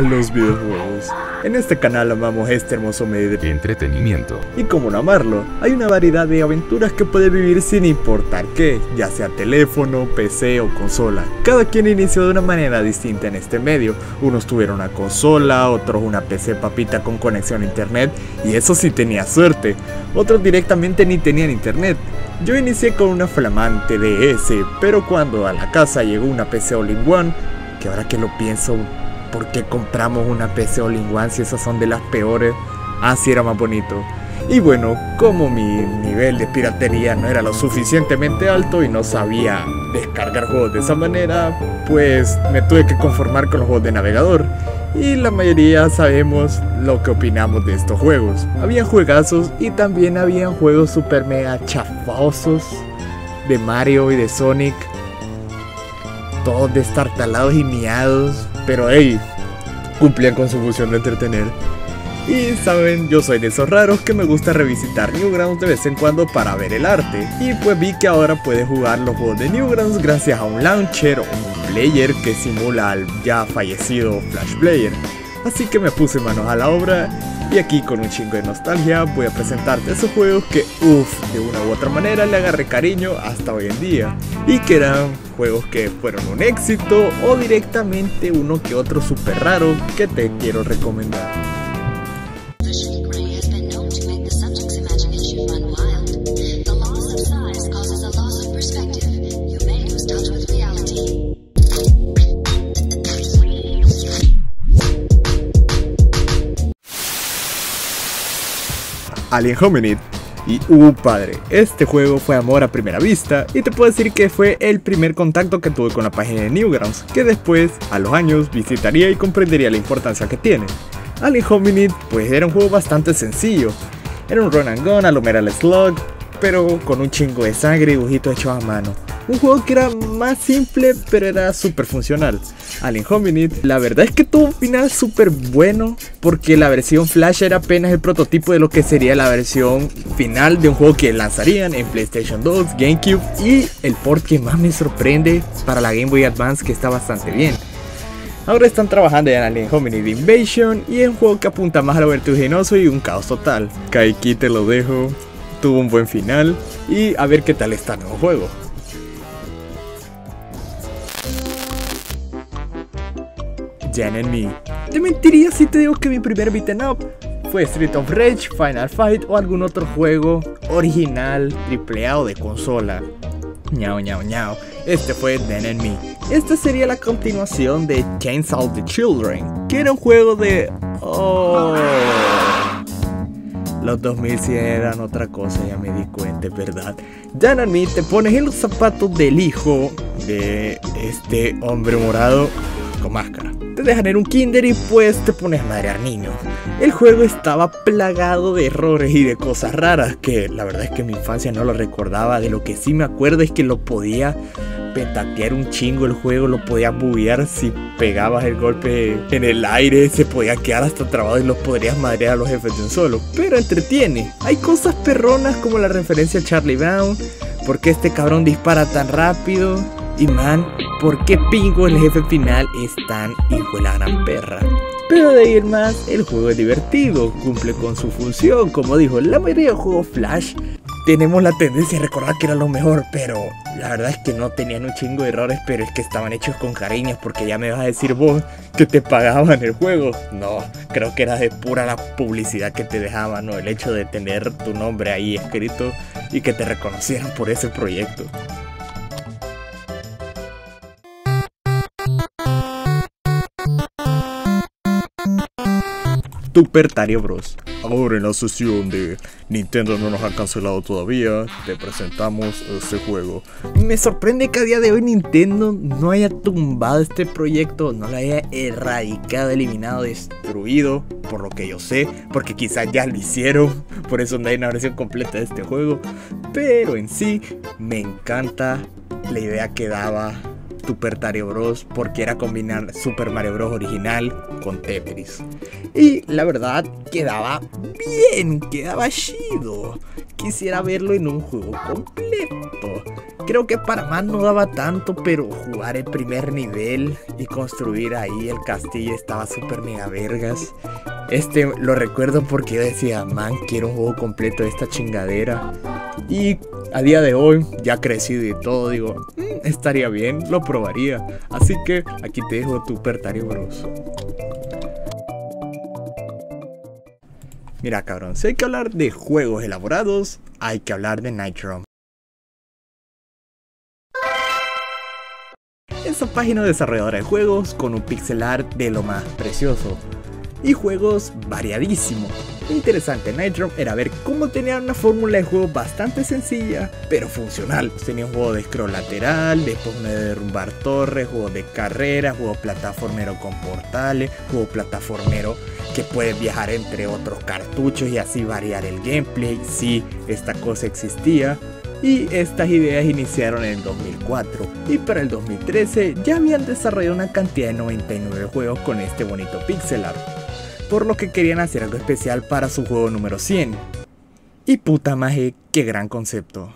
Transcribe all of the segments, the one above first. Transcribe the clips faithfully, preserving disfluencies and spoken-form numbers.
a los videojuegos. En este canal amamos este hermoso medio de entretenimiento. Y como no amarlo, hay una variedad de aventuras que puedes vivir sin importar qué, ya sea teléfono, P C o consola. Cada quien inició de una manera distinta en este medio. Unos tuvieron una consola, otros una P C papita con conexión a internet, y eso sí tenía suerte. Otros directamente ni tenían internet. Yo inicié con una flamante D S, pero cuando a la casa llegó una P C All-in-One, que ahora que lo pienso, ¿por qué compramos una P C All-in-One si esas son de las peores? Así era más bonito. Y bueno, como mi nivel de piratería no era lo suficientemente alto y no sabía descargar juegos de esa manera, pues me tuve que conformar con los juegos de navegador. Y la mayoría sabemos lo que opinamos de estos juegos. Había juegazos y también habían juegos super mega chafosos de Mario y de Sonic, todos destartalados y miados, pero hey, cumplían con su función de entretener. Y saben, yo soy de esos raros que me gusta revisitar Newgrounds de vez en cuando para ver el arte. Y pues vi que ahora puedes jugar los juegos de Newgrounds gracias a un launcher o un player que simula al ya fallecido Flash Player. Así que me puse manos a la obra y aquí con un chingo de nostalgia voy a presentarte esos juegos que uff, de una u otra manera le agarré cariño hasta hoy en día. Y que eran juegos que fueron un éxito o directamente uno que otro super raro que te quiero recomendar. Alien Hominid. Y uh padre, este juego fue amor a primera vista y te puedo decir que fue el primer contacto que tuve con la página de Newgrounds, que después, a los años, visitaría y comprendería la importancia que tiene. Alien Hominid pues era un juego bastante sencillo, era un run and gun a lo Metal Slug, pero con un chingo de sangre y dibujitos hechos a mano. Un juego que era más simple pero era súper funcional. Alien Hominid, la verdad es que tuvo un final súper bueno, porque la versión Flash era apenas el prototipo de lo que sería la versión final de un juego que lanzarían en PlayStation dos, GameCube, y el port que más me sorprende para la Game Boy Advance, que está bastante bien. Ahora están trabajando en Alien Hominid Invasion y es un juego que apunta más a lo vertiginoso y un caos total. Kaiki, te lo dejo, tuvo un buen final y a ver qué tal está el nuevo juego. Jan and Me. Te mentiría si te digo que mi primer beat'em up fue Street of Rage, Final Fight o algún otro juego original, triple A o de consola. Ñao ñao ñao. Este fue Jan and Me. Esta sería la continuación de Chainsaw of the Children, que era un juego de... Oh, los dos mil sí eran otra cosa, ya me di cuenta, es verdad. Jan and Me, te pones en los zapatos del hijo de este hombre morado con máscara. Te dejan en un kinder y pues te pones a madrear niños. El juego estaba plagado de errores y de cosas raras que la verdad es que en mi infancia no lo recordaba. De lo que sí me acuerdo es que lo podía petatear un chingo el juego, lo podía buguear si pegabas el golpe en el aire, se podía quedar hasta trabado y los podrías madrear a los jefes de un solo. Pero entretiene. Hay cosas perronas como la referencia a Charlie Brown, porque este cabrón dispara tan rápido. Y man, ¿por qué pingo el jefe final es tan hijo de la gran perra? Pero de ahí en más, el juego es divertido, cumple con su función. Como dijo, la mayoría de juegos Flash tenemos la tendencia a recordar que era lo mejor, pero la verdad es que no tenían un chingo de errores, pero es que estaban hechos con cariño, porque ya me vas a decir vos que te pagaban el juego. No, creo que era de pura la publicidad que te dejaban, ¿no? El hecho de tener tu nombre ahí escrito y que te reconocieran por ese proyecto. Super Mario Bros. Ahora en la sesión de Nintendo no nos ha cancelado todavía, te presentamos este juego. Me sorprende que a día de hoy Nintendo no haya tumbado este proyecto, no lo haya erradicado, eliminado, destruido, por lo que yo sé, porque quizás ya lo hicieron, por eso no hay una versión completa de este juego. Pero en sí, me encanta la idea que daba Super Mario Bros, porque era combinar Super Mario Bros original con Tetris. Y la verdad quedaba bien, quedaba chido, quisiera verlo en un juego completo. Creo que para más no daba tanto, pero jugar el primer nivel y construir ahí el castillo estaba súper mega vergas. Este lo recuerdo porque yo decía, man, quiero un juego completo de esta chingadera. Y a día de hoy, ya crecido y todo, digo, mmm, estaría bien, lo probaría. Así que aquí te dejo tu Pertario Bros. Mira cabrón, si hay que hablar de juegos elaborados, hay que hablar de Nitro. Esa página desarrolladora de juegos con un pixel art de lo más precioso. Y juegos variadísimos. Lo interesante de Nitro era ver cómo tenía una fórmula de juego bastante sencilla, pero funcional. Tenía un juego de scroll lateral, después de derrumbar torres, juego de carrera, juego plataformero con portales, juego plataformero que puede viajar entre otros cartuchos y así variar el gameplay. Sí, esta cosa existía. Y estas ideas iniciaron en el dos mil cuatro y para el dos mil trece ya habían desarrollado una cantidad de noventa y nueve juegos con este bonito pixel art, por lo que querían hacer algo especial para su juego número cien. Y puta maje, qué gran concepto.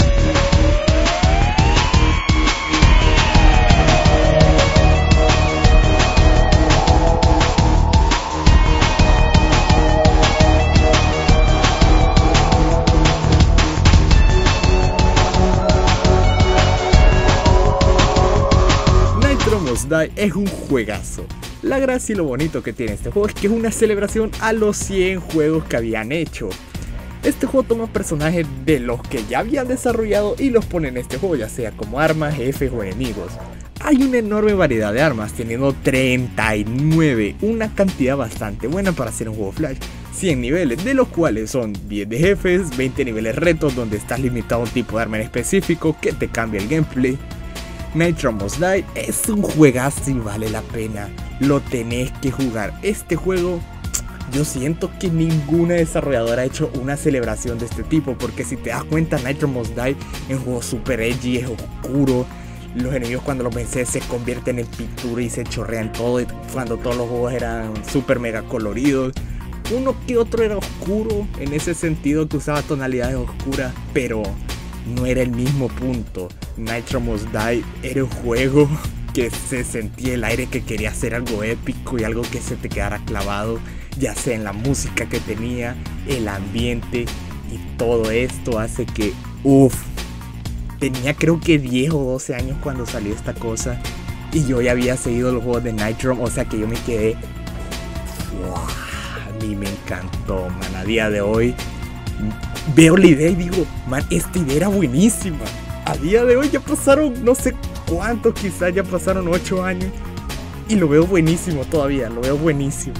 Must Die es un juegazo. La gracia y lo bonito que tiene este juego es que es una celebración a los cien juegos que habían hecho. Este juego toma personajes de los que ya habían desarrollado y los pone en este juego, ya sea como armas, jefes o enemigos. Hay una enorme variedad de armas, teniendo treinta y nueve, una cantidad bastante buena para hacer un juego Flash. cien niveles, de los cuales son diez de jefes, veinte niveles retos donde estás limitado a un tipo de arma en específico que te cambia el gameplay. Nitro Must Die es un juegazo y vale la pena, lo tenés que jugar. Este juego, yo siento que ninguna desarrolladora ha hecho una celebración de este tipo, porque si te das cuenta, Nitro Must Die es un juego super edgy, es oscuro. Los enemigos cuando los vences se convierten en pintura y se chorrean todo, y cuando todos los juegos eran super mega coloridos. Uno que otro era oscuro, en ese sentido que usaba tonalidades oscuras, pero no era el mismo punto. Nitro Must Die era un juego que se sentía el aire, que quería hacer algo épico y algo que se te quedara clavado, ya sea en la música que tenía, el ambiente, y todo esto hace que, uff, tenía creo que diez o doce años cuando salió esta cosa y yo ya había seguido los juegos de Nitro, o sea que yo me quedé, wow, a mí me encantó, man. A día de hoy veo la idea y digo, man, esta idea era buenísima. A día de hoy ya pasaron no sé cuántos, quizás ya pasaron ocho años y lo veo buenísimo todavía, lo veo buenísimo.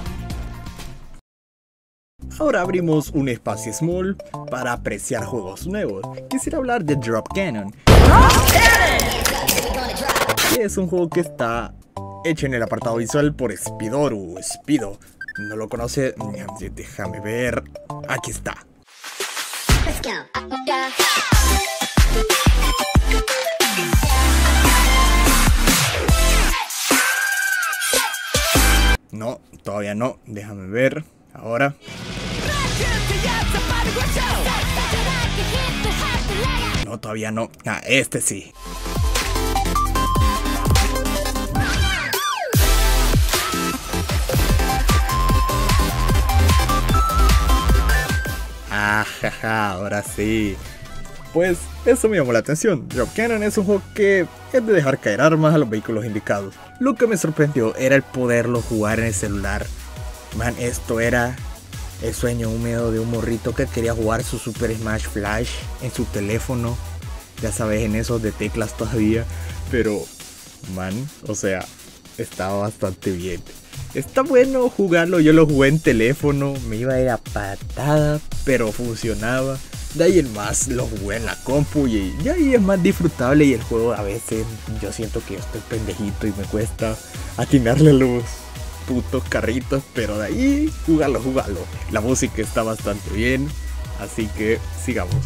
Ahora abrimos un espacio small para apreciar juegos nuevos. Quisiera hablar de Drop Cannon. Que es un juego que está hecho en el apartado visual por Spidoru. Spido, ¿no lo conoce? Déjame ver. Aquí está. Let's go. No, todavía no. Déjame ver. Ahora. No, todavía no. Ah, este sí. Ah, jaja, ahora sí. Pues eso me llamó la atención. Drop Cannon es un juego que es de dejar caer armas a los vehículos indicados. Lo que me sorprendió era el poderlo jugar en el celular. Man, esto era el sueño húmedo de un morrito que quería jugar su Super Smash Flash en su teléfono. Ya sabes, en esos de teclas todavía. Pero, man, o sea, estaba bastante bien. Está bueno jugarlo, yo lo jugué en teléfono, me iba a ir a patada, pero funcionaba. De ahí en más lo jugué en la compu y ya ahí es más disfrutable, y el juego a veces yo siento que yo estoy pendejito y me cuesta atinarle los putos carritos, pero de ahí jugarlo, jugarlo. La música está bastante bien, así que sigamos.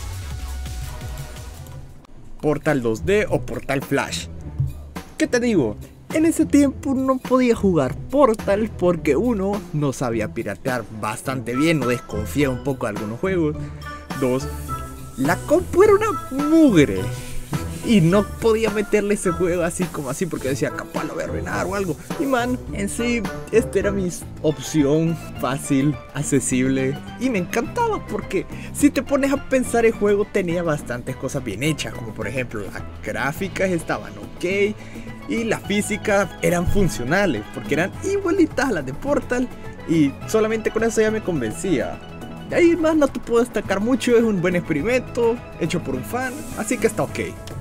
Portal dos D o Portal Flash. ¿Qué te digo? En ese tiempo no podía jugar Portal porque uno no sabía piratear bastante bien, no desconfía un poco de algunos juegos. Dos, la compu era una mugre. Y no podía meterle ese juego así como así porque decía, capaz lo voy a arruinar o algo. Y man, en sí, esta era mi opción fácil, accesible. Y me encantaba porque si te pones a pensar, el juego tenía bastantes cosas bien hechas. Como por ejemplo, las gráficas estaban ok. Y las físicas eran funcionales porque eran igualitas a las de Portal. Y solamente con eso ya me convencía. De ahí más no te puedo destacar mucho, es un buen experimento, hecho por un fan, así que está ok.